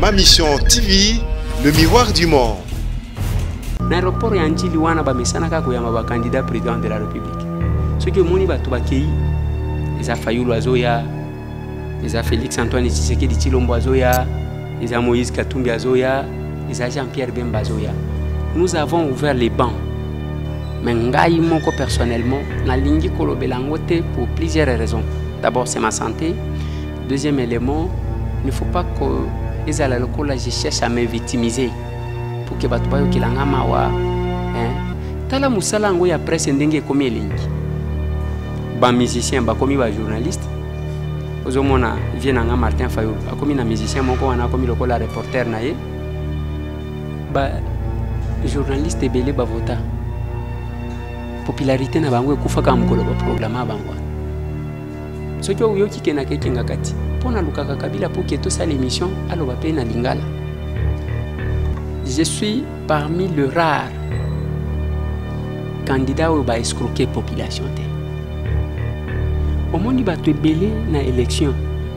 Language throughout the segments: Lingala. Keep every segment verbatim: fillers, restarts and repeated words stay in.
Ma mission T V, le miroir du monde. L'aéroport est anti liwana ba mesana ka koyama ba candidat président de la République. Ce que moni ba to ba kei, ils a Fayulu Azoya, ils a Félix Antoine Tshisekedi Tshilombo Azoya, ils a Moïse Katumbi Azoya, ils a Jean-Pierre Bemba Azoya. Nous avons ouvert les bancs. Mais ngai moko personnellement, na lingi kolobelango te pour plusieurs raisons. D'abord, c'est ma santé. Deuxième élément, il ne faut pas que les alalokola je cherche à me victimiser pour que batu bayo kilanga mawa. Hein? Tala musala ngo ya presse ndenge komi lingi. Ba musicien ba komi ba journaliste. Ozomona vient nga Martin Fayulu. Akomi na musicien moko wana komi lokola reporter na ye. Ba journaliste belé ba vota. Popularité na bango ekufa ka mukolo ba programme bango. Ce que vous yoki kena keke ngakati pona lukaka kabila pour que tout ça l'émission aloba pe na lingala. Je suis parmi les rares candidats où ba escroquer population te. Au monde ba te belé na élection.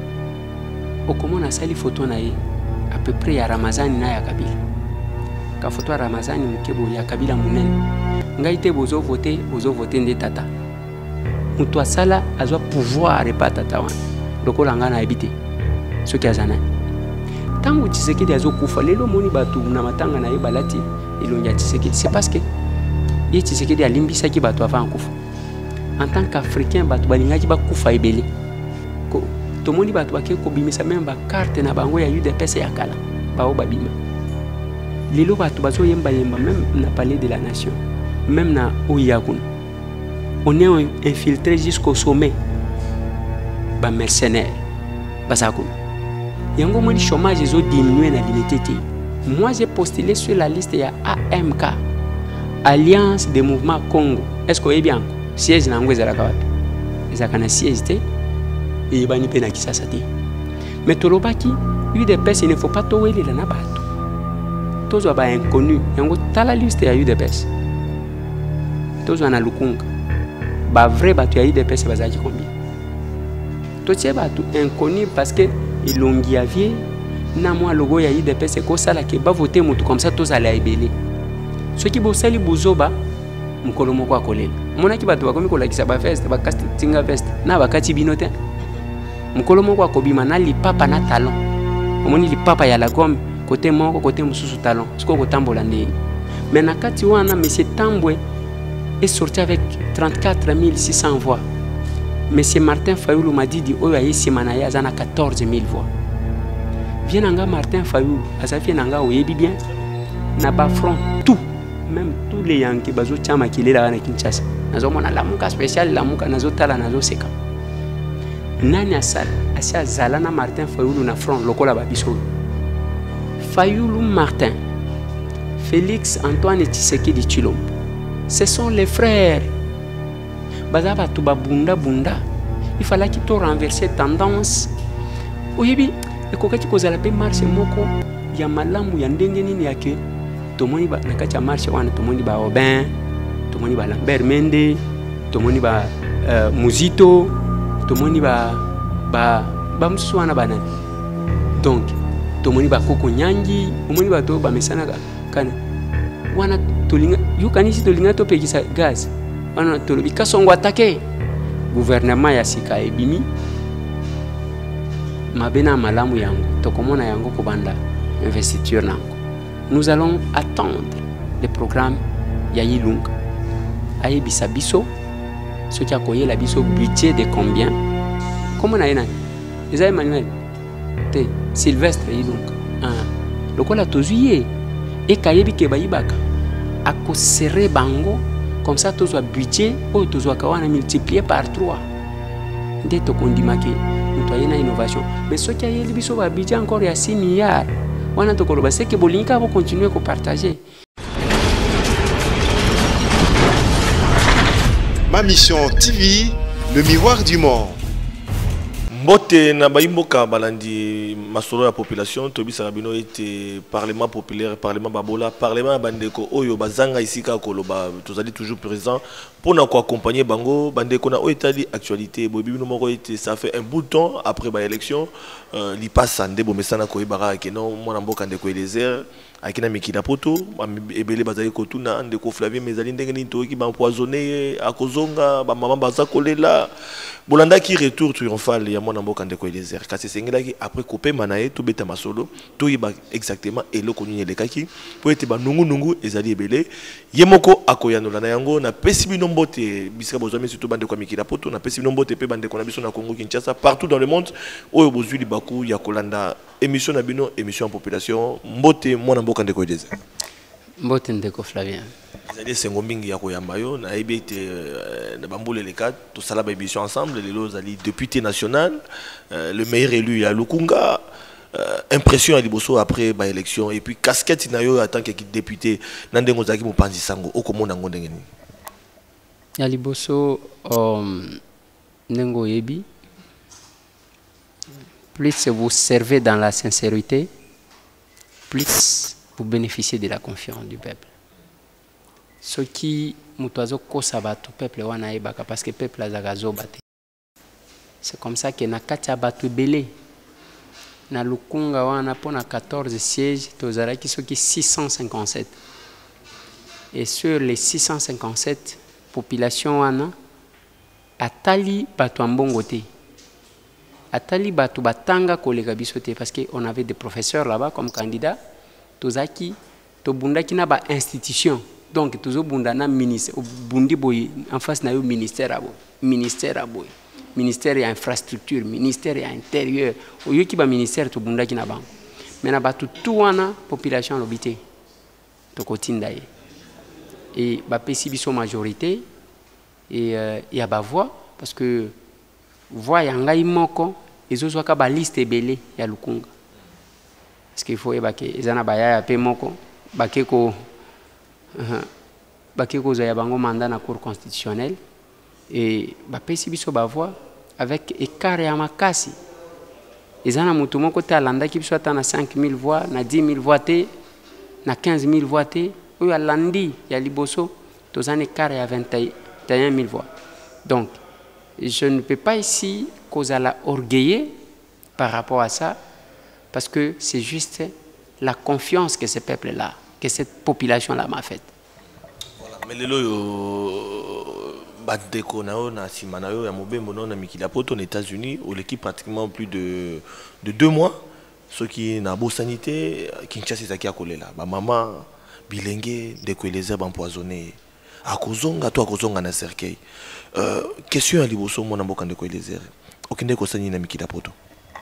Au comment na sali photo na ye à peu près ya Ramazani na ya Kabila. Ka photo ya Ramazani mukebo ya Kabila munene. Ngai te bozo voter, bozo voter nde tata. Mutu asala azwa pouvoir repa tata wana. Lokola nga na habité. Soki azana. Tangu Tshisekedi azokufa lelo moni batu na matanga na ye balati elongia Tshisekedi. C'est parce que ye Tshisekedi alimbisaki batu avant kufa. En tant qu'Africain batu balingaki bakufa ebele. Ko to moni batu bake ko bimisa même ba carte na bango ya U D P S ya kala. Bao babima. Lelo batu bazo yemba yemba même na palais de la nation. Même na Oyagoun. On est infiltré jusqu'au sommet. Ba mercenaires. Basakoun. Yango moni chômage ils ont diminué na limité. Moi j'ai postulé sur la liste ya A M K. Alliance des mouvements Congo. Est-ce que est bien? Siège na ngwe zala kawapi. Ezaka na siège te. Et bani pe na Kisasa te. Mais tolobaki, U D P S il ne faut pas toweli la na bato. Tozo ba inconnu. Yango tala liste ya U D P S. Tozo na lukunga. Ba vrai batu ya U D P S bazaki combien? Totie batu inconnu parce que ilongi avie na moi logo ya U D P S ko sala ke ba voter mutu comme ça toza la ebele. Ce qui bo sali buzoba mukolo moko akolela. Mona ki batu bakomi ko lakisa ba veste ba castinga veste na ba kati binote. Mukolo moko akobima na lipapa na talon. Omoni lipapa ya la gomme côté moko côté mususu talon. Siko ko tambola ndeni. Mais na kati wana monsieur Tambwe est sorti avec trente-quatre mille six cents voix. Monsieur Martin Fayulu m'a dit que il a quatorze mille voix. Viens nanga Martin Fayulu, asafi nanga oyebi bien, na ba front tout, même tous les Yankees bazo chama kile la na Kinshasa. Nazo mona lamuka spécial lamuka nazo tala nazo seka. Nani asal, asia zalana Martin Fayulu na front lokola ba biso. Fayulu Martin, Félix Antoine Tshisekedi Tshilombo. Ce sont les frères. Bazaba tuba bunda bunda. Il fallait qu'il te renverser tendance. Oyebi, ekokaki kozala pe marche moko ya malamu ya ndenge nini yake. Tomoni ba nakati ya marche wana tomoni ba Obin, tomoni ba Lambert Mende, tomoni ba uh, Muzito, tomoni ba ba ba msuana banani. Donc, tomoni ba Koko Nyangi, tomoni ba to ba mesana kana. Wana tolinga yukanisi tolinga to pekisa gaz wana tolobi kasongo attaqué gouvernement ya sika ebimi mabena malamu yango tokomona yango kobanda investiture nango. Nous allons attendre le programme ya Yilunga ayebisa biso ce qui a koyé la biso budget de combien comment na yena Eza Emmanuel te Sylvestre Yilunga ah lokola tozuye et kayebi ke bayibaka ako serrer bango comme ça tous un budget ou tous un kawana multiplié par trois dès to kondimake nous na innovation mais ce qui a yeli biso ba budget encore ya six milliards wana to koloba c'est que bolinka va continuer à partager. Ma mission T V, le miroir du monde. Mbote na baimboka balandi masolo ya population tobi sarabino était parlement populaire parlement babola parlement bandeko oyo bazanga isika koloba tozali toujours présent pour na ko accompagner bango bandeko na o etali actualité bobi bino moko était ça fait un bout de temps après ba élection euh, li passe ndebo mesana ko ibara ke non mona mboka ndeko Eliezer akina mikila poto ebele bazali kotuna ndeko Flavie mezali ndenge ni toki ba empoisonné akozonga ba mama baza kolela bolanda ki retour triomphal ya mona mboka ndeko Eliezer kasi sengelaki après couper manaye to beta masolo to yiba exactement eloko nini lekaki po ete ba nungu nungu ezali ebele yemoko akoyanola na yango na pesi bino mbote bisika bozami surtout bande kwa mikila poto na pesi bino mbote pe bande ko na biso na Congo Kinshasa partout dans le monde oyo bozwi libaku ya kolanda émission na bino émission en population mbote mona mboka ndeko Eliezer mbote ndeko Flavien ezali sengo mingi ya koyamba yo na yebi ete na bambole les quatre to sala ba émission ensemble les lots ali député national euh, le meilleur élu ya Lukunga euh, impression à liboso après ba élection et puis casquette na yo en tant que député na ndengo zaki mopanzi sango okomona ngo ndenge ni ya liboso um, ndengo yebi plus vous servez dans la sincérité plus vous bénéficiez de la confiance du peuple. Ce qui mutuazo kosa batu peuple wana ebaka parce que peuple azagazo bate. C'est comme ça que na kati ya batu belé na Lukunga wana pona quatorze sièges tozalaki soki six cent cinquante-sept. Et sur les six cent cinquante-sept population wana atali batu ambongo te. Atali batu batanga koleka biso te parce que on avait des professeurs là-bas comme candidats tozaki tobundaki na ba institution. Donc, toujours bundana ministère, bundi boy en face na yo ministère abo, ministère abo, ministère et infrastructure, ministère et intérieur. Au lieu qui ba ministère to bunda ki na bango. Mais na ba tout wana population lobité. To kotinda ye. Et ba pesi biso majorité et euh, y a ba voix parce que voix ya ngai moko ezozo ka ba liste belé ya Lukunga. Parce qu'il faut ebake ezana ba ya pe moko bakeko Uh-huh. Bakeko za bango mandat na cour constitutionnelle et ba pesi biso ba voix avec écart ya makasi ezana mutu moko te alanda ki biso ata na cinq mille voix na dix mille voix te na quinze mille voix te oyo alandi ya liboso tozana écart ya vingt et un mille voix. Donc je ne peux pas ici causer la orgueiller par rapport à ça parce que c'est juste la confiance que ce peuple là que cette population-là m'a faite. Voilà. Mais le lo badeko nao na simanayo ya mobembo na mikila poto aux États-Unis où l'équipe pratiquement plus de de deux mois ceux qui na beau sanité Kinshasa ezaki akolela ba maman bilenge ndeko Eliezer empoisonné akozonga to akozonga na cercueil euh question à liboso mona mboka ndeko Eliezer okende ko sani na mikila poto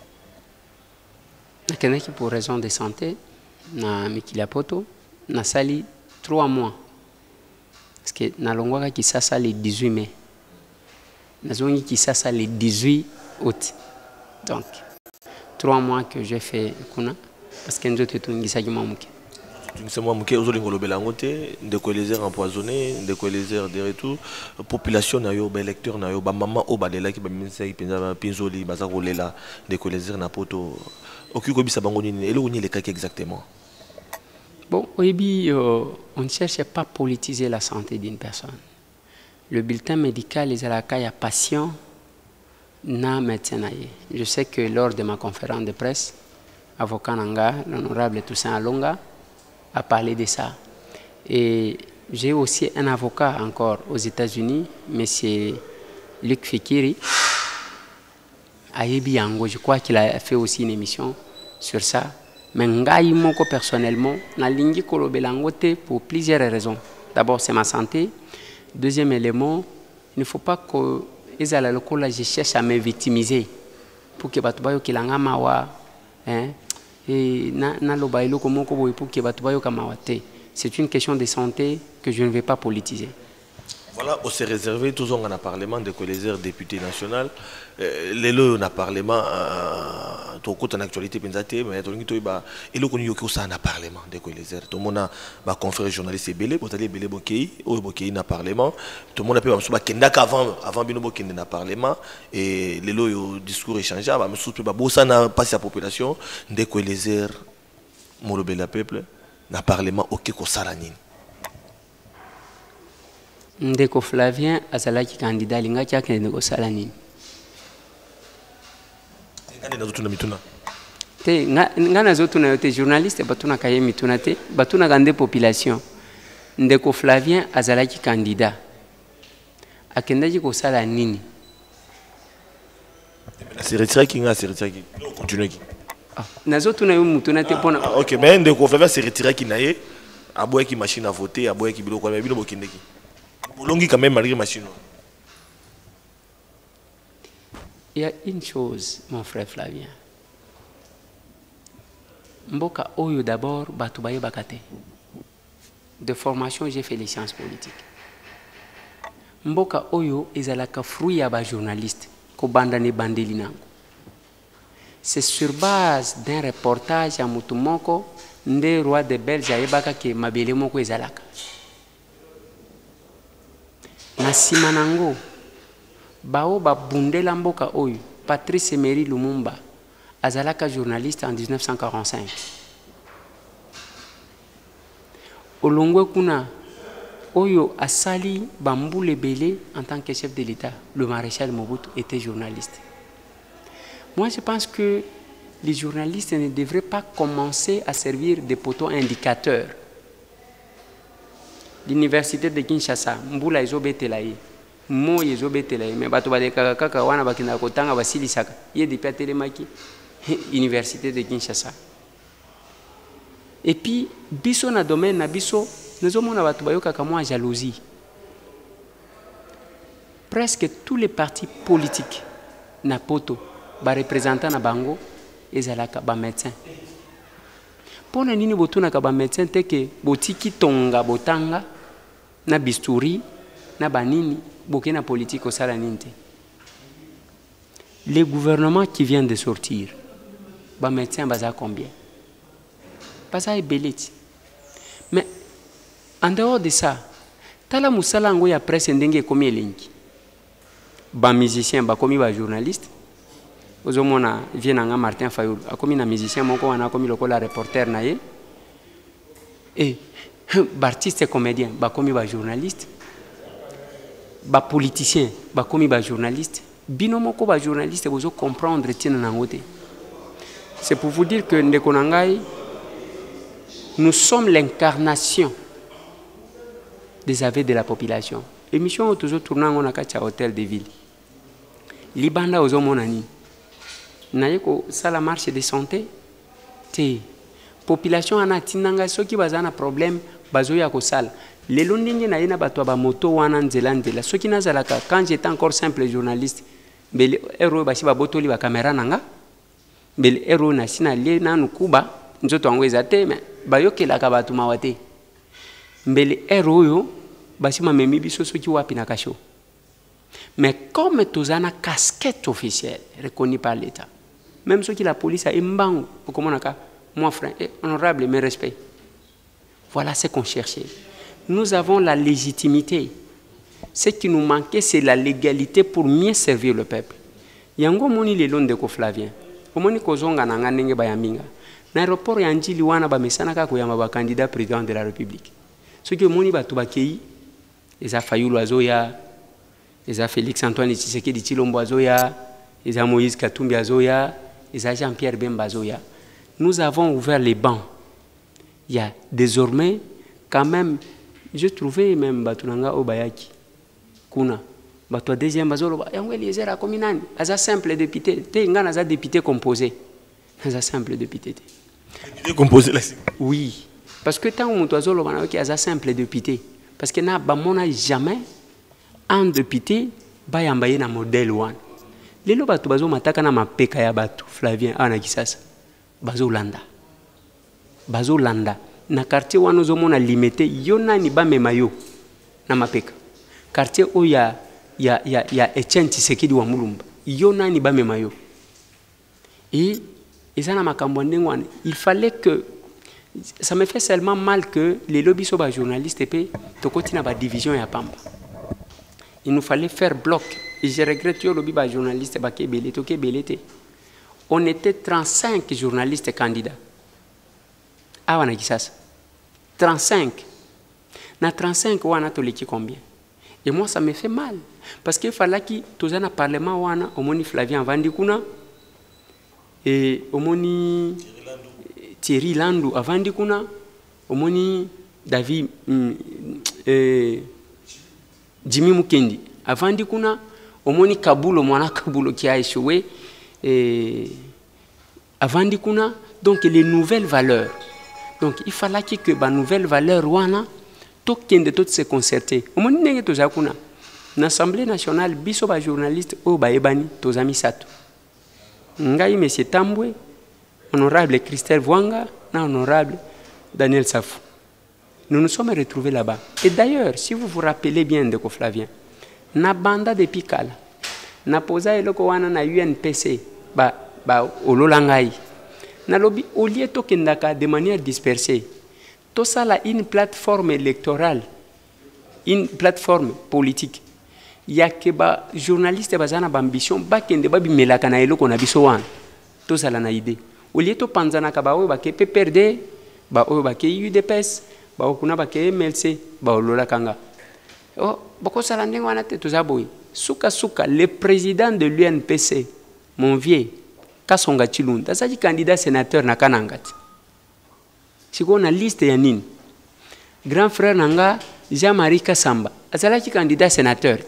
nakendaki pour raison de santé na mikila poto na sali trois mois parce que na longwaka Kisasa le dix-huit mai na zongi Kisasa le dix-huit août donc trois mois que j'ai fait kuna parce que nzoto tungisa ki mamuke tungisa mamuke ozolingo lobela ngote ndeko Eliezer empoisonné ndeko Eliezer de retour population na yo ba électeur na yo ba maman o balela ki ba ministère penza ba pinzoli baza kolela ndeko Eliezer na poto okiko bisa bango nini eloko ni le cas exactement. Bon, oui, euh, on ne cherche pas à politiser la santé d'une personne. Le bulletin médical, les alaka, il y a patient, na médecin. Je sais que lors de ma conférence de presse, avocat Nanga, l'honorable Toussaint Alonga, a parlé de ça. Et j'ai aussi un avocat encore aux États-Unis, M. Luc Fikiri, à Yebiango. Je crois qu'il a fait aussi une émission sur ça. Mais ngai moko personnellement na lingi kolobela ngote pour plusieurs raisons. D'abord c'est ma santé. Deuxième élément, il ne faut pas que ezala lokola je cherche à me victimiser pour que batu bayo kilanga mawa hein et na na loba iloko moko boy pour que batu bayo kamawa te. C'est une question de santé que je ne vais pas politiser. Voilà, on s'est réservé tous on a parlement de Eliezer député national. Euh, les lots on a parlement to kota na actualité pensate mais to ngi to ba eloko ni yoko sa na parlement de ko les airs to mona ba confrère journaliste belé botali belé bokei o bokei na parlement to mona pe ba msuba kenda ka avant avant bino bokende na parlement et lelo yo discours échangé ba msuba pe ba bosa na passe la population de ko les airs molobe la peuple na parlement OK ko sala nini ndeko Flavien azalaki candidat linga kyake ndeko sala nini ngane na zotuna mituna te ngana zotuna yote journaliste batuna kaye mituna te batuna gande population ndeko Flavien azalaki candidat akendaki ko sala nini c'est retiré qui nga c'est retiré qui on continue qui nazotuna yo mutuna te pona OK mais ndeko Flavien c'est retiré qui naye aboye ki machine à voter aboye ki biloko mais bino bokendeki bolongi quand même malgré machine. Il y a une chose, mon frère Flavien. Mboka Oyo d'abord, Batoubaye Bakate. De formation, j'ai fait les sciences politiques. Mboka Oyo, ils ont fruit à journaliste, Kobandane Bandelinango. C'est sur base d'un reportage à Mutumoko, Nde roi de Belge à Ebaka qui mabele moko ezalaka. Na simanango. Bao ba bundela mboka oyo Patrice Emery Lumumba azalaka journaliste en mille neuf cent quarante-cinq. Olongwe kuna oyo asali bambule belé en tant que chef de l'État, le maréchal Mobutu était journaliste. Moi je pense que les journalistes ne devraient pas commencer à servir de poteaux indicateurs. L'université de Kinshasa, mbula ezobetelaye. Mo ezobetelaye mais bato baleka kaka wana bakina kotanga basilisaka ye depuis atelemaki université de Kinshasa. Et puis biso na domaine na biso nazomona bato bayoka kama jalousie. Presque tous les partis politiques na poto ba représentants na bango ezalaka ba médecin. Pona nini botuna ka ba médecin teke botiki tonga botanga na bisturi na banini bokena politique au salaninte. Les gouvernements qui viennent de sortir, bah médecins baza combien? Pas ça est beliti. Mais en dehors de ça, tala musala ngo ya presse ndenge komi elengi. Ba musicien ba komi ba journaliste. Ozomona vienanga Martin Fayulu, a komi na musicien moko wana komi lokola reporter na ye. Et ba artiste comédien ba komi ba journaliste. Ba politicien, ba komi ba journaliste, binomoko ba journaliste vous comprendre tina nangote. C'est pour vous dire que Ndekonangai, nous sommes l'incarnation des aveux de la population. Émission toujours tournant on a kacha hôtel de ville. Libanda ozo monani. Naiko sala marche de santé. Te population ana tinanga soki bazana problème bazoya ko sala. Les londingi na yena bato ba moto wana nzela nzela soki nazalaka quand j'étais encore simple journaliste bele ero bashi ba botoli ba caméra nanga bele ero na sina le na nukuba nzoto ngo ezate mais bayokela ka bato mawate bele ero yo bashi ma memi biso soki wapi na kasho. Mais comme tozana casquette officielle reconnue par l'État, même ceux qui la police a imbango comment naka moi frère honorable mes respects, voilà ce qu'on cherchait. Nous avons la légitimité. Ce qui nous manquait, c'est la légalité pour mieux servir le peuple. Yango moni le long de ko Flavien. Omoni kozonga nanga ndenge bayaminga. Na aéroport ya njili wana ba mesana ka koyamba ba candidat président de la République. Ce que moni batu bakei eza Fayulu azoya, eza Félix Antoine Tshisekedi Tshilombo azoya, eza Moïse Katumbi azoya, eza Jean-Pierre Bemba azoya. Nous avons ouvert les bancs. Il y a désormais quand même. J'ai trouvé même Batunanga Obayaki. Kuna. Batwa deuxième bazolo. Yango Eliezer a komi nani. Aza simple député. Te ngana za député composé. Aza simple député. Député composé là. Oui. Parce que tant que azolo bana ki aza simple député. Parce que na ba mona jamais un député ba yambaye na modèle one. Lelo batu bazo mataka na mapeka ya batu Flavien ana kisasa. Bazo landa. Bazo landa. Na quartier wana zomona limité yona ni ba memayo na mapeka quartier o ya ya ya ya Etienne Tshisekedi wa Mulumba yona ni ba memayo et Et ça, il fallait que... Ça me fait seulement mal que les lobbies soient journalistes et puis tu continues à division et à Pamba. Il nous fallait faire bloc. Et je regrette que les lobbies journalistes on était trente-cinq journalistes candidats. Ah, on a dit ça. trente-cinq. Dans trente-cinq, on a tous combien? Et moi, ça me fait mal. Parce qu'il fallait que tous les parlements, on a au Flavien Vandikuna et au moni Thierry Landou à Vandikuna, au moni David euh, Jimmy Mukendi à Vandikuna, au moni Kabulo, Mwana Kabulo qui a échoué et à Vandikuna. Donc, les nouvelles valeurs. Donc, il fallait que les nouvelles valeurs, wana, tout de toutes se concerter. Au moment où l'Assemblée nationale, biso ba journaliste au baebani, tous amis sato. Ngai monsieur Tambwe, honorable Christelle Vwanga, honorable Daniel Safou. Nous nous sommes retrouvés là-bas. Et d'ailleurs, si vous vous rappelez bien de Flavien, na banda de Pikala, na posa eloko wana na U N P C, ba ba ololangai. Na lobby au lieu de manière dispersée. Tout ça là une plateforme électorale, une plateforme politique. Il y a que les journalistes qui ont ambition, qui ont des melaka na eloko na biso wan. Tout ça là na idée. Au lieu de panzana ka ba o ba ke P P R D, ba o ba ke U D P S, ba o kuna ba ke M L C, ba o lola kanga. Oh, bako sala ndenge wana te tout ça boy. Suka suka le président de l'U N P C, mon vieux Kasonga Chilunda, ça dit candidat sénateur na kanangati. Si on a liste ya nini. Grand frère nanga Jean-Marie Kassamba, ça dit candidat sénateur.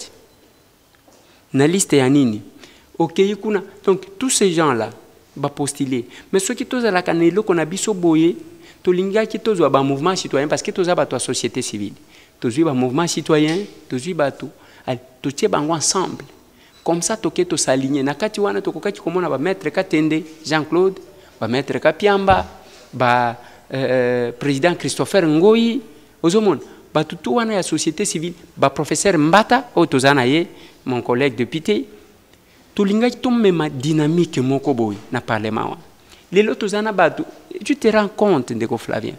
Na liste ya nini. OK, yikuna. Donc tous ces gens là ba postuler. Mais ceux qui tous la kanelo qu'on a biso boye, to linga qui tous ba mouvement citoyen parce que tous ba toi société civile. Tous ba mouvement citoyen, tous ba tout. Allez, tous tie bango ensemble. Comme ça, toke to s'aligner. Nakati wana to kokaki komona ba maître Katende, Jean-Claude, ba maître Kapiamba, ba euh, président Christopher Ngoyi, ozomon, ba tutu wana ya société civile, ba professeur Mbata, o tozana ye, mon collègue député, to linga to mema dynamique moko boy na parlement. Lelo tozana ba tu te rends compte de ko Flavien.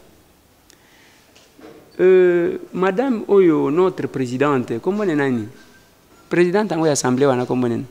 Euh, madame Oyo, notre présidente, comment est nani? Président de l'Assemblée, on a combien?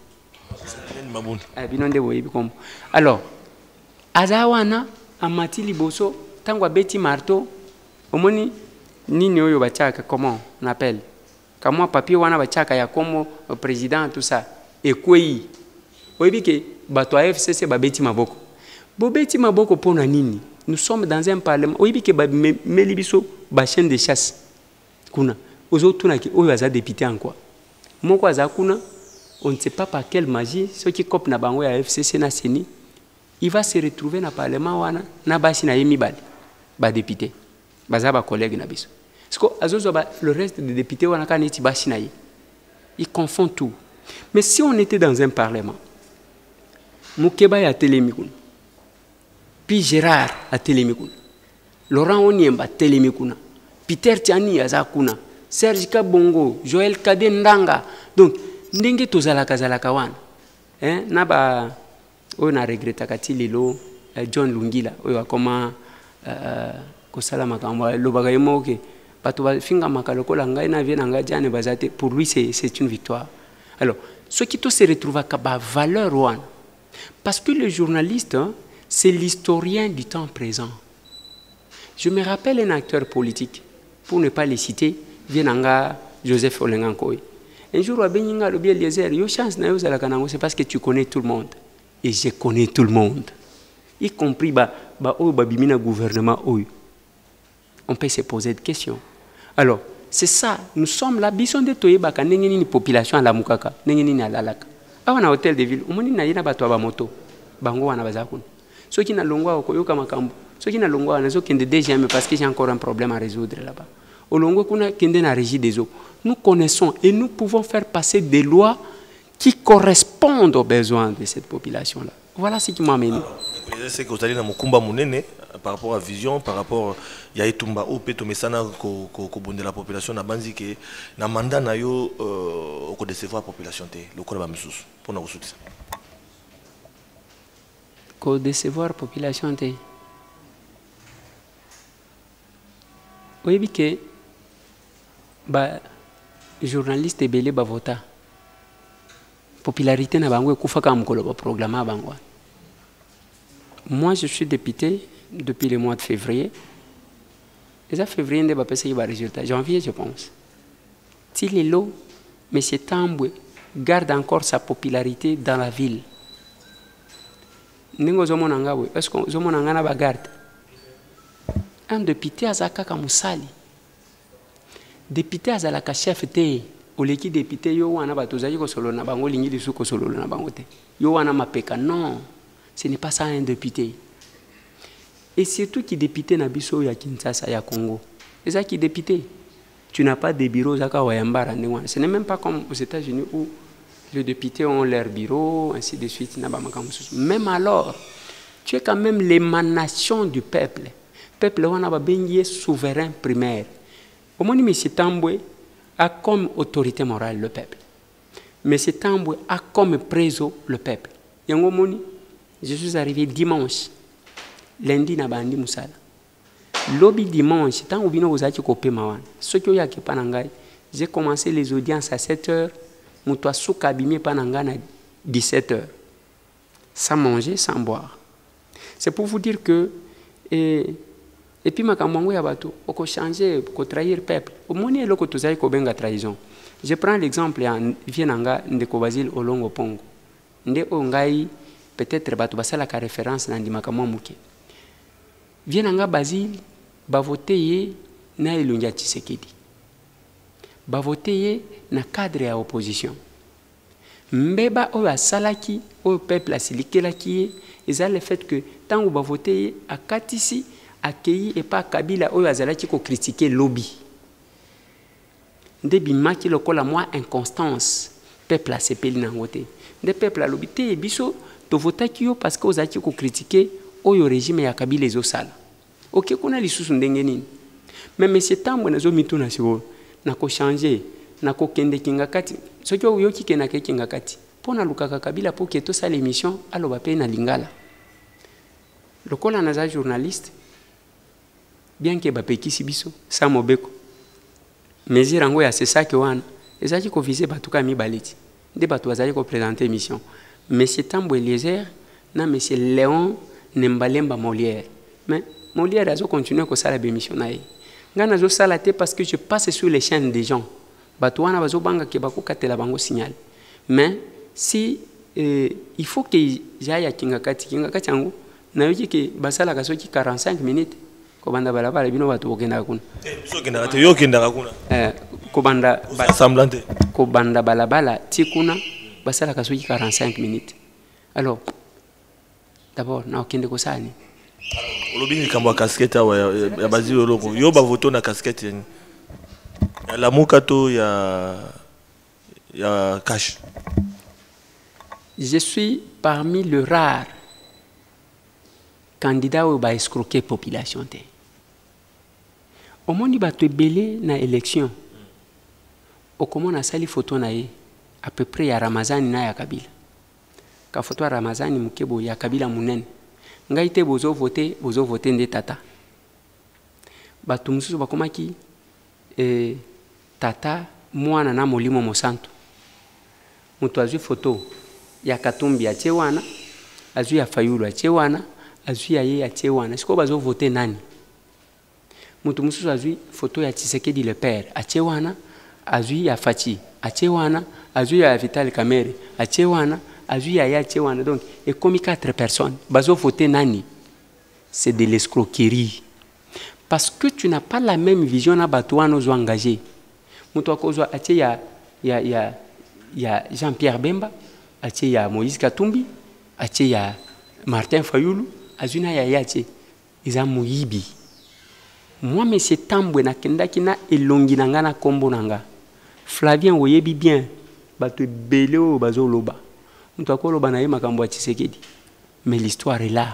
Alors, Azawana, Amati Liboso, Tangwa Betty Marteau, Omoni, Nini Oyo Bachaka, comment on appelle? Comme moi, papier, Wana Bachaka, ya comme président, tout ça. Et quoi? Oui, que Batwa F C C, Betty Maboko. Bo Betty Maboko pour Nini. Nous sommes dans un parlement. Oui, que Melibiso, Bachen de chasse. Kuna. Aux autres, on a député en quoi? Moko azakuna, on ne sait pas par quelle magie, ceux qui copent na bango ya F C C na Seni, il va se retrouver na parlement wana na basi na yemi bali, ba député, baza ba collègue na biso. Parce que azozo ba le reste des députés wana kaneti basi na ye. Ils confondent tout. Mais si on était dans un parlement, Moukeba ya Télémikoun, puis Gérard a Télémikoun, Laurent Onyemba Télémikoun, Peter Tiani azakuna, Serge Kabongo, Joël Kadendanga. Donc, ndenge tozalaka zalaka wana. Hein, naba on a regretté kati lelo John Lungila, oyo akoma euh kosala makambo lobaka yemoke. Bato ba finga makalokola ngai na vie na ngai jane bazate pour lui c'est c'est une victoire. Alors, ce qui tout se retrouve à ba valeur wana. Parce que le journaliste, hein, c'est l'historien du temps présent. Je me rappelle un acteur politique, pour ne pas les citer, Vienanga Joseph Olengankoy. Un jour, Beninga Lobi Eliezer, yo chance na yo zalakanango, c'est parce que tu connais tout le monde. Et je connais tout le monde. Y compris ba ba o babimina gouvernement o. On peut se poser des questions. Alors, c'est ça, nous sommes là, bison de toyeba ka ndenge ni population à la mukaka, ndenge ni alalaka. Awana hôtel de ville, omoni na yina bato ba moto. Bango wana bazakuna. Ceux qui na longwa okoyoka makambo. Ceux qui na longwa na zo kende D G M parce que j'ai encore un problème à résoudre là-bas. Nous connaissons et nous pouvons faire passer des lois qui correspondent aux besoins de cette population-là. Voilà ce qui m'a amené. C'est que vous allez dans Mukumba Mounene par rapport à vision, par rapport à Yaïtumba ou Petomesana de la population na banzi que na mandat na yo au décevoir la population te le corps ba misusu pour nous soutenir. ko décevoir population te. Oyebi ke ba journaliste ebele ba vota. Popularité na bango ekufaka mukolo ba programme bango. Moi je suis député depuis le mois de février. Et en février nde ba pesa ba résultat. Janvier je pense. Si les lots, M. Tambwe garde encore sa popularité dans la ville. Ningo zomona ngawe, est-ce que zomona ngana ba garde? Un député azaka ka musali. Député azalaka chef te, oleki député yo wana batozali ko solo na bango lingi lisu ko solo na bango te. Yo wana mapeka non. Ce n'est pas ça un député. Et surtout qui député na biso ya Kinshasa ya Congo. Et ça qui député. Tu n'as pas de bureau, ce n'est même pas comme aux États-Unis où les députés ont leur bureau, ainsi de suite. Même alors, tu es quand même l'émanation du peuple. Le peuple est souverain primaire. Au moins, M. Tambwe a comme autorité morale le peuple. M. Tambwe a comme préso le peuple. Je suis arrivé dimanche. Lundi, na bandi musala. Lobby dimanche, tant que vous avez coupé ma ce que yaki panangai, j'ai commencé les audiences à sept heures, moutoua soukabimé panangana à dix-sept heures. Sans manger, sans boire. C'est pour vous dire que, et, et puis ma kamwango yabato, on peut changer, on peut trahir le peuple. Au moins, il y a l'autre chose qui est trahison. Je prends l'exemple en Vienanga de Kobasil au Longo Pongo. Nde ongai, peut-être, bato basala ka référence dans Dimakamwa Mouké. Vienanga Basile, ba voté ye na Elongia Tshisekedi. Ba voté ye na cadre ya opposition. Mbeba o ya salaki o peuple asilikelaki eza le fait que tant ou ba voté ye akatisi akei et pas Kabila o ya zalaki ko critiquer lobby. Nde bimaki lokola moi inconstance peuple asepeli na ngote. Nde peuple lobby te biso to votaki yo parce que ozaki ko critiquer oyo régime ya Kabila ezosala. Ok, kuna lisusu ndenge nini. Mais M. Tambwe nazo mituna siko na ko changer, na ko kende kingakati. Soki oyo ki kena ke kingakati. Pona lukaka Kabila po keto sa l'émission aloba pe na lingala. Lokola naza journaliste bien que ba pekisi biso sa mobeko. Mesure ngo ya c'est ça que wana. Ezaki ko viser batuka mi baleti. Nde batu azali ko présenter émission. M. Tambwe Eliezer na M. Léon Nembalemba Molière. Mais Molière a continué à faire la mission. Je suis parce que je passe sur les chaînes des gens. Mais si euh, il faut que j'aille à Kingakati, Kingakati, je sais que Basala a quarante-cinq minutes. Kobanda balabala bino batu okenda kuna. Sokenda ate yo kenda kuna. Eh kobanda semblante. Kobanda balabala tikuna basala kasoki quarante-cinq minutes. Alors d'abord na okende ko sani. Olobi kamba casquette ya bazi loko. Yo ba voto na casquette yani. La mukato ya ya cash. Je suis parmi les rares candidats où ba escroquer population té. Au moins, il va te belé na élection. Au comment na sali photo na ye, à peu près ya Ramazani na ya Kabila. Ka photo ya Ramazani mukebo ya Kabila munene. Ngaite bozo voter, bozo voter nde tata. Batu mususu bakomaki eh, tata mwana na molimo mosanto. Mutu azui photo ya Katumbi ya Chewana, azui ya Fayulu ya Chewana, azui ya ye ya Chewana. Siko bazo voter nani? Mutu mususu azui photo ya Tshisekedi le père a Chewana, azui ya Fachi a Chewana, azui ya Vital Kamerhe a Chewana, azui ya ya Chewana. Donc, et comme quatre personnes, bazo voter nani? C'est de l'escroquerie. Parce que tu n'as pas la même vision na batouano zo engagé. Mutu akozwa atie ya ya ya ya Jean-Pierre Bemba, atie ya Moïse Katumbi, atie ya Martin Fayulu, azuna ya yatie iza muyibi. Moi, M. Tambwe na kendaki na elongi nanga na kombo nanga. Flavien oyebi bien, bato belé o bazo loba. Mutu akoloba na ye makambo ya Tshisekedi. Mais l'histoire est là.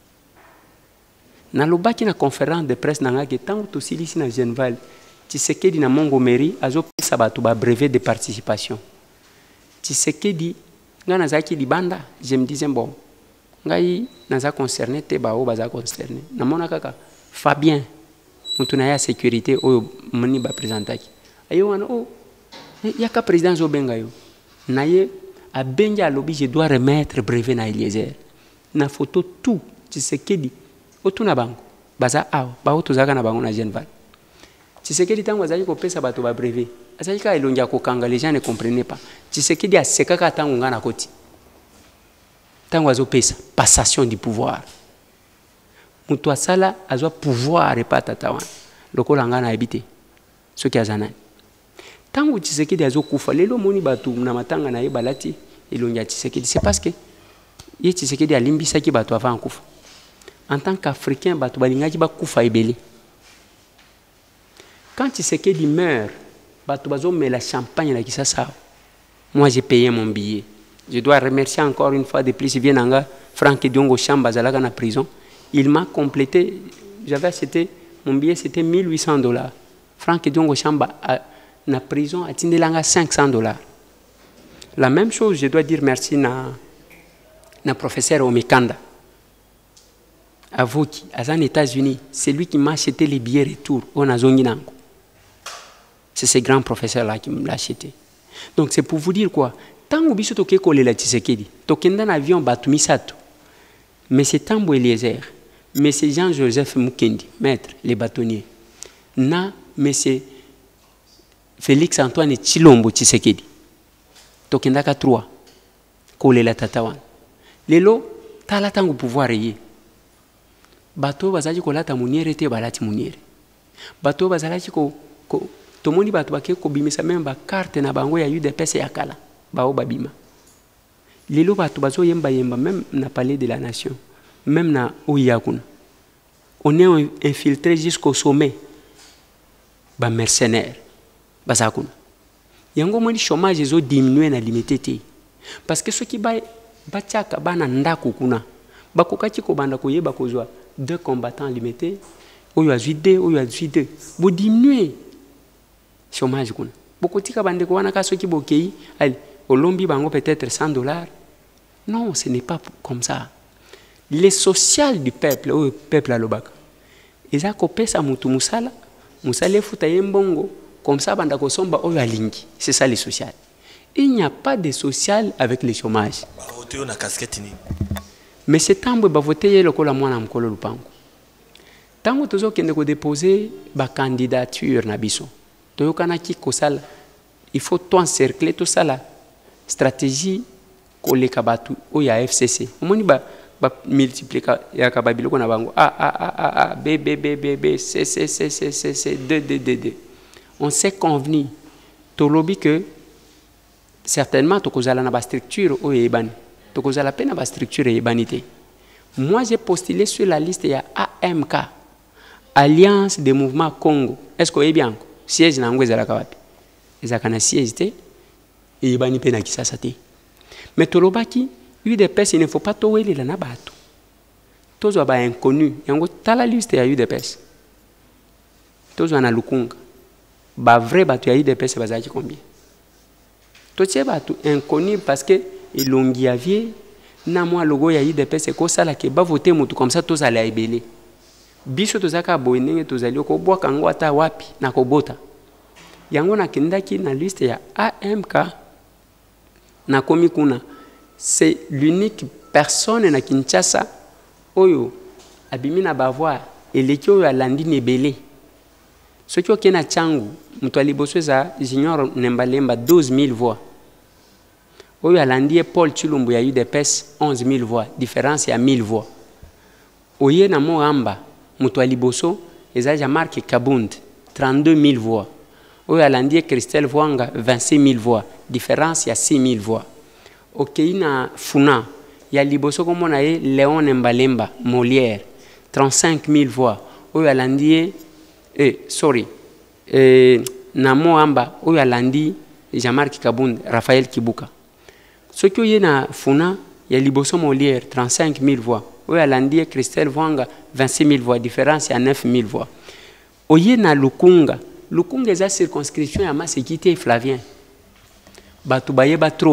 Na loba ki na conférence de presse nanga ke tango to silisi na Genval, Tshisekedi na Montgomery azo pesa bato ba brevet de participation. Tshisekedi nga na zaki libanda, je me disais bon, ngai naza concerné te bao baza concerné namona kaka Fabien mutu na ya sécurité oyo moni ba présentaki ayo wana oh yaka président zo benga yo naye a benja lobby je dois remettre brevet na Eliezer na photo tout Tshisekedi otuna bango baza awa ba otuzaka na bango na Genval Tshisekedi tango azali ko pesa bato ba brevet azali ka elongia ko kanga les gens ne comprenaient pas Tshisekedi a sekaka tango ngana koti tango azo pesa passation du pouvoir mutu asala azwa pouvoir repata tawan lokola ngana habité soki azana tango Tshisekedi azo kufa lelo moni batu na matanga na ye balati elongia Tshisekedi c'est parce que ye Tshisekedi alimbisaki bato avant kufa en tant qu'Africain bato balingaki ba kufa ebele quand Tshisekedi meurt bato bazo met la champagne na Kisasa moi j'ai payé mon billet je dois remercier encore une fois de plus vient nanga Franck Diongo Chamba zalaka na prison il m'a complété j'avais acheté mon billet c'était mille huit cents dollars Franck Diongo Chamba a, na prison a tindelanga cinq cents dollars la même chose je dois dire merci na na professeur Omekanda Avoki aux États-Unis c'est lui qui m'a acheté les billets retour au Nazongi nango c'est ce grand professeur là qui me l'a acheté donc c'est pour vous dire quoi tant que biso toke kolela Tshisekedi tokenda na avion batu misato mais c'est Tambo Eliezer mais c'est Jean-Joseph Mukendi maître les bâtonniers na mais c'est Félix Antoine Chilombo Tshisekedi tokenda ka trois kolela tatawan lelo tala tango pouvoir yé bato bazali kolata muniere te balati muniere bato bazalaki ko tomoni bato bake ko bimisa même ba carte na bango ya U D P S ya kala bao babima lelo bato bazo yemba yemba même na palais de la nation même na Oyakuna on est infiltré jusqu'au sommet ba mercenaires bazakuna yango moni chômage zo diminuer na limité te parce que ceux qui ba batiaka bana ndako kuna bakokaki ko banda ko yeba ko zwa deux combattants limités oyo azwi deux oyo azwi deux bo diminuer chômage kuna bokotika bande ko wana ka soki bokei ali olombi bango peut-être cent dollars non ce n'est pas comme ça les social du peuple au peuple alobaka eza ko pesa mutu musala musale futa yembongo comme ça banda ko somba oyo alingi c'est ça les social il n'y a pas de social avec le chômage na casquette ni mais c'est tambo ba voter lokola mwana mkolo lupango tango tozo kende ko déposer ba candidature na biso toyokana ki kosala il faut tout encercler tout ça là stratégie koleka batu o ya F C C omoni ba ba multiplier ya ka babiloko na bango a a a a b b b b b c c c c c c d d d d on s'est convenu to lobby que certainement to kozala na ba structure o yebani to kozala pe na ba structure yebani te moi j'ai postulé sur la liste ya A M K Alliance des Mouvements Congo est-ce que bien siège na ngwe zala kawapi ezaka na siège te yebani pe na Kisasa te mais to lobaki U D P S il ne faut pas to welela na bato tozo ba inconnu yango tala liste ya U D P S tozo na lukunga ba vrai bato ya U D P S bazaki combien to tie bato inconnu parce que elongi avier na moi logo ya U D P S ko sala ke ba voter mutu comme ça to sala ebele biso to zaka boyenge to zali ko bwa kango ata wapi na ko bota yango na kindaki na liste ya A M K na komi kuna c'est l'unique personne na Kinshasa oyo abimina bavoir eleki oyo alandi nebele soki okena changu mutu aliboso za junior nembalemba douze mille voix oyo alandi Paul Chilumbu ya U D P S onze mille voix différence ya mille voix oye na Moamba mutu aliboso eza Jean-Marc Kabund trente-deux mille voix oyo alandi Christelle Vwanga vingt-six mille voix différence ya six mille voix okei na Funa ya liboso komona ye Léon Nembalemba Molière trente-cinq mille voix oyo alandi eh sorry eh na Moamba oyo alandi Jean-Marc Kabund Raphaël Kibuka soki oye na Funa ya liboso Molière trente-cinq mille voix oyo alandi Christelle Vwanga vingt-six mille voix différence ya neuf mille voix oye na Lukunga Lukunga eza circonscription ya Masekite Flavien batu bayeba trop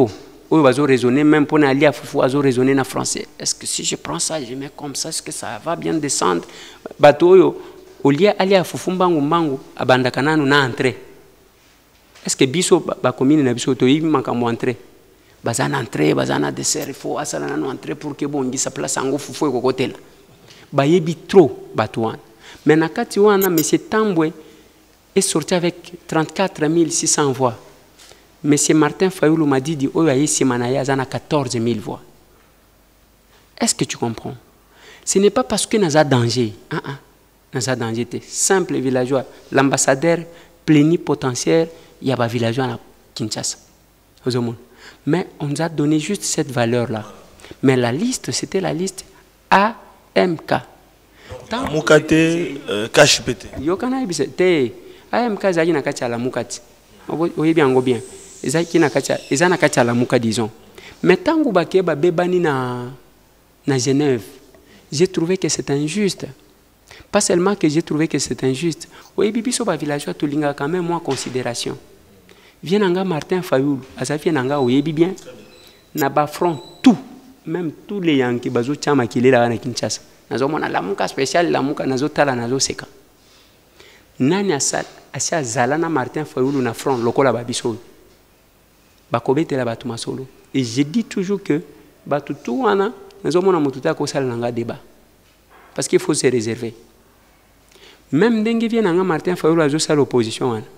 Eux, ils ont raisonné, même pour aller à Foufou, ils ont raisonné en français. Est-ce que si je prends ça, je mets comme ça, est-ce que ça va bien descendre? Bateau, au lieu d'aller à Foufou, Mbangu, Mbangu, à Bandakananu, na entrée. Est-ce que Bisso, ba commune, na Bisso, toi, il manque à entrer? Bazana entrée, bazana dessert, il faut asala na entrer pour que bon, sa place en Foufou et côté là. Ba yebi trop, batouan. Mais na katiwana, monsieur Tamboué est sorti avec trente-quatre mille six cents voix. Monsieur Martin Fayoulou m'a dit, oh, il y a quatorze mille voix. Est-ce que tu comprends? Ce n'est pas parce que nous avons danger. Ah, ah. Nous avons danger. Simple villageois. L'ambassadeur plénipotentiaire, il y a un villageois à Kinshasa. Mais on nous a donné juste cette valeur-là. Mais la liste, c'était la liste A M K. Mukate, K P T. Yokana ibise. A M K, zagi na kacha la mukati. Oui, bien, bien. Ils ont un la mouka, disons. Mais tant que je bebani na na Genève, j'ai trouvé que c'est injuste. Pas seulement que j'ai trouvé que c'est injuste. Oui, bibi so ba villageois tout linga quand même moi considération. Vient anga Martin Fayoulou, asafi nanga oyebi bien. Na ba front tout, même tous les Yankees bazo chama kile la na Kinshasa. Nazo mona la mouka spécial la mouka nazo tala nazo seka. Nani asal asia zalana Martin Fayoulou na front lokola ba biso. Et je dis toujours que tout wana nazomona mututa ko sala nanga débat parce qu'il faut se réserver. Même dengue vient nanga Martin Fayoulou azo sala l'opposition wana.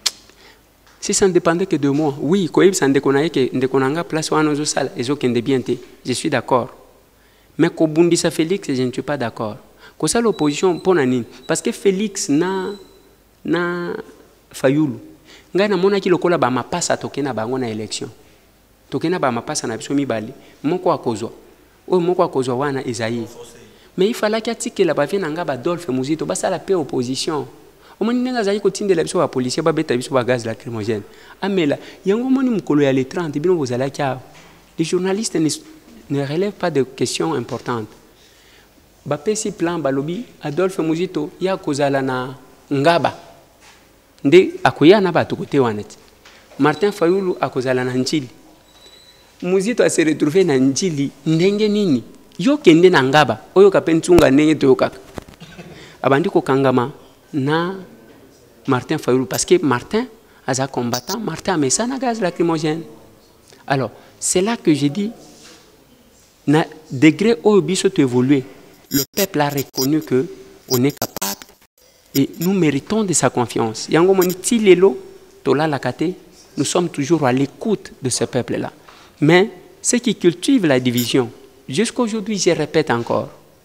Si ça ne dépendait que de moi, oui, koyib ça ndekonaye que ndekonanga place wana azo sala ezo kende bien te. Je suis d'accord. Mais ko bundisa Félix, je ne suis pas d'accord. Ko sala l'opposition pour nani parce que Félix na na Fayoulou ngai na mona ki lokola ba mapasa tokena bango na élection tokena ba mapasa na biso mibali moko akozwa o moko akozwa wana Isaïe mais il fallait que atike la ba vient nga ba Adolphe Muzito ba sala pe opposition o moni nga zayi ko tindela biso ba policier ba beta biso ba gaz lacrymogène amela yango moni mukolo ya les trente bino bozala kia les journalistes ne, ne relèvent pas de questions importantes ba pesi plan balobi Adolphe Muzito ya kozala na ngaba nde akoya na bato kote wanet Martin Fayoulou akozala na njili Muzito a se retrouver na njili ndenge nini yo kende na ngaba oyo kapentunga ndenge to kaka abandi ko kangama na Martin Fayoulou parce que Martin as un combattant Martin a mis ça na gaz lacrymogène. Alors c'est là que j'ai dit na degré oyo biso to évoluer le peuple a reconnu que on est capable et nous méritons de sa confiance. Yango moni ti lelo tola lakate, nous sommes toujours à l'écoute de ce peuple-là. Mais ceux qui cultivent la division, jusqu'à aujourd'hui, je répète encore,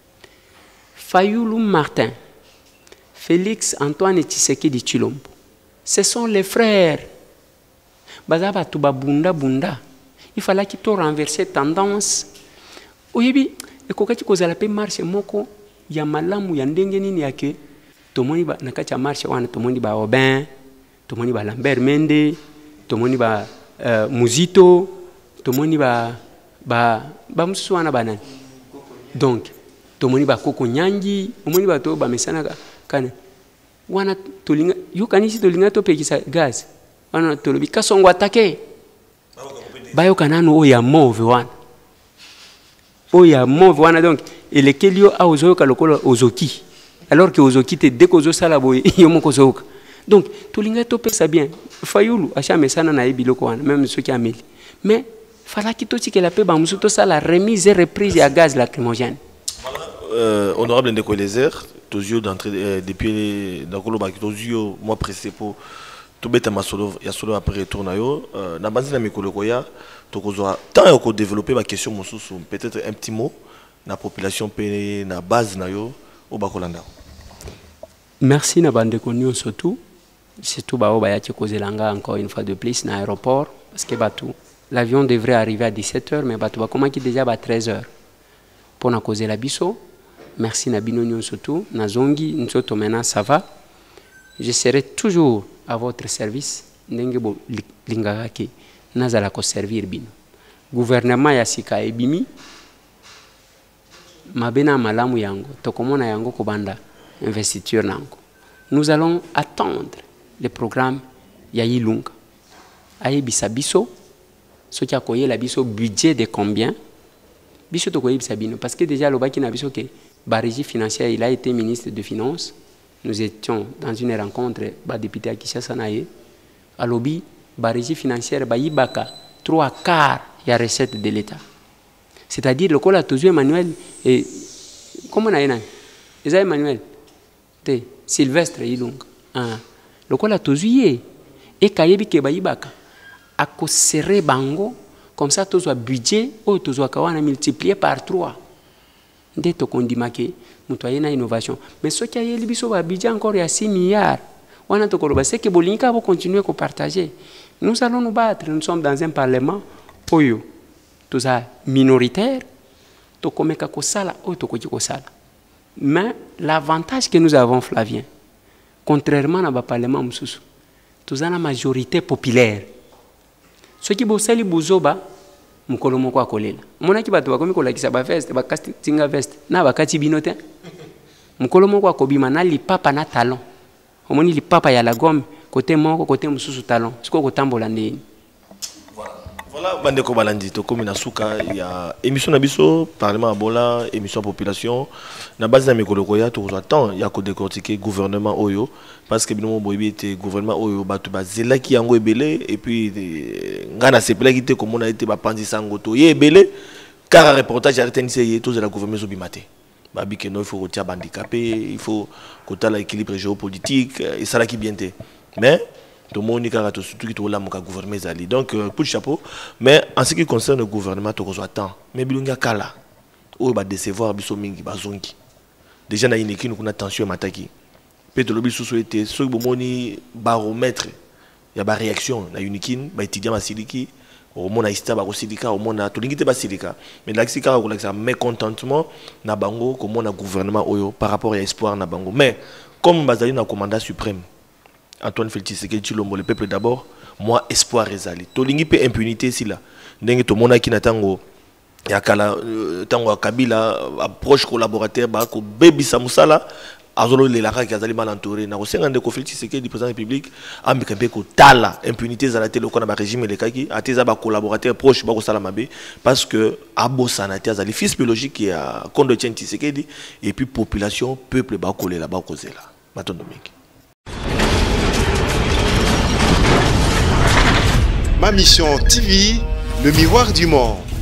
Fayoulou Martin, Félix Antoine Tshisekedi Tshilombo, ce sont les frères. Bazaba tuba bunda bunda. Il fallait qu'ils renverser tendance. Oyebi, ekokati kozala pe marche moko ya malamu ya ndenge nini yake. Tomoni ba nakacha marche wana tomoni ba Aubin, tomoni ba Lambert Mende, tomoni ba uh, Muzito, tomoni ba ba ba mususu wana banani. Donc tomoni ba Koko Nyangi, tomoni ba to ba mesana kana. Wana tolinga yo kanisi tolinga to pekisa gaz. Wana tolobi kasongo atake. Bayo kanano o ya mauve wana. O ya mauve wana donc et lequel yo a ozo kalokolo ozoki. Alors que aux okites dès qu'aux osalaboy yomokozoka donc tout l'inga topé ça bien Fayoulou acha mesana na ebiloko wana même ceux qui a mis mais fallait que tout ce que la paix bamusuto ça la remise et reprise à gaz lacrymogène. Euh, honorable Ndeko Eliezer, tous yeux d'entrée euh, depuis dans le bac tous yeux moi pressé pour tout bête ma solo ya solo après retour na yo euh, na base na mikolo koya to kozwa tant yo ko développer ma question mosusu peut-être un petit mot na population pe na base na yo au bakolanda. Merci na bande konyo surtout surtout ba oba ya tikozelanga encore une fois de plus na aéroport parce que batou l'avion devrait arriver à dix-sept heures mais batou ba comment qui déjà à treize heures pour na causer la biso. Merci na binonyo surtout na zongi nsoto maintenant ça va. Je serai toujours à votre service ndenge bo lingaka ke nazala ko servir bino. Gouvernement ya sika ebimi mabena malamu yango tokomona yango kobanda investiture nango. Nous allons attendre le programme ya Ilunga ayebisa biso Ce qui a coyé la biso budget de combien? Biso to koyé sabino parce que déjà le baki na biso que ba régie financière, il a été ministre de finances. Nous étions dans une rencontre ba député à Kinshasa naé. À lobby ba régie financière ba yibaka trois quarts ya recette de l'État. C'est-à-dire le col a toujours Emmanuel et comment on a eu Eza Emmanuel te Sylvestre Ilung. Ah, le col a toujours et kayebi ke ba yibaka a ko serrer bango comme ça tous un budget ou tous un kawana multiplié par trois. Dès to kondimake mutoye na innovation. Mais ce qui a eu biso ba budget encore ya six milliards. On a to koloba c'est que bolinka va continuer à partager. Nous allons nous battre. Nous sommes dans un parlement oyo tout ça minoritaire. To komeka ko sala ou to koji ko sala. Mais l'avantage que nous avons Flavien, contrairement à ba parlement mususu, tout ça la majorité populaire. Ce qui bosali buzoba mukolo moko akolela mona ki bato bakomi kolakisa ba veste ba castinga veste na bakati binote mukolo moko akobima na lipapa na talon omoni lipapa ya la gomme côté moko côté mususu talon siko kotambola ndeni. Voilà, bandeko balandi to komi na suka ya émission na biso parlement abola émission population na base na mikolo koya to attend ya ko décortiquer gouvernement oyo parce que bino boyebi était gouvernement oyo batu bazela ki yango ebele et puis ngana sepela ki te comme on a été ba pandi sango to ye ebele car reportage arrêté ni c'est to de la gouvernement zo bimate babi que non il faut retirer handicapé il faut côté l'équilibre géopolitique et ça là qui bien te mais tout le monde a surtout qui là mon gouvernement zali donc euh, pour le chapeau mais en ce qui concerne le gouvernement to ko attend mais bilunga kala o ba décevoir biso mingi bazongi déjà na iniki nous kuna tension mataki peut le biso so été so bomoni baromètre ya ba réaction na unikin ba étudiant masiliki au mona ista ba kosilika au mona to lingite basilika mais là c'est car ko mécontentement na bango comme on a gouvernement oyo par rapport à espoir na bango mais comme bazali na commandant suprême Antoine Félix Tshisekedi Tshilombo, le peuple d'abord, moi espoir ezali. Tolingi pe impunité si là. Ndenge to mona ki na tango ya kala tango Kabila approche collaborateur ba ko bebisa musala azolo le la ka azali mal entouré na ko senga ndeko Félix Tshisekedi président de la République ambika pe ko tala impunité za la télé ko na ba régime le kaki ateza ba collaborateur proche ba ko sala mabe parce que abosana te azali fils biologique ya Kondo Tshisekedi et puis population peuple ba ko le la ba ko zela. Matondo mingi. Ma mission T V, le miroir du monde.